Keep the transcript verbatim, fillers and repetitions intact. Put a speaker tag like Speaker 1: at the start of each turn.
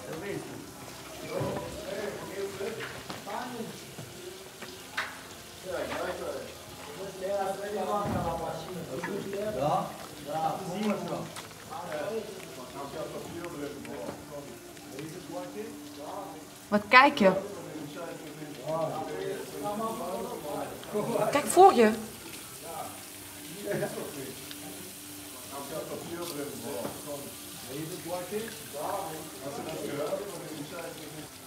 Speaker 1: Ja, ja,
Speaker 2: Wat kijk je? Kijk voor je.
Speaker 1: Even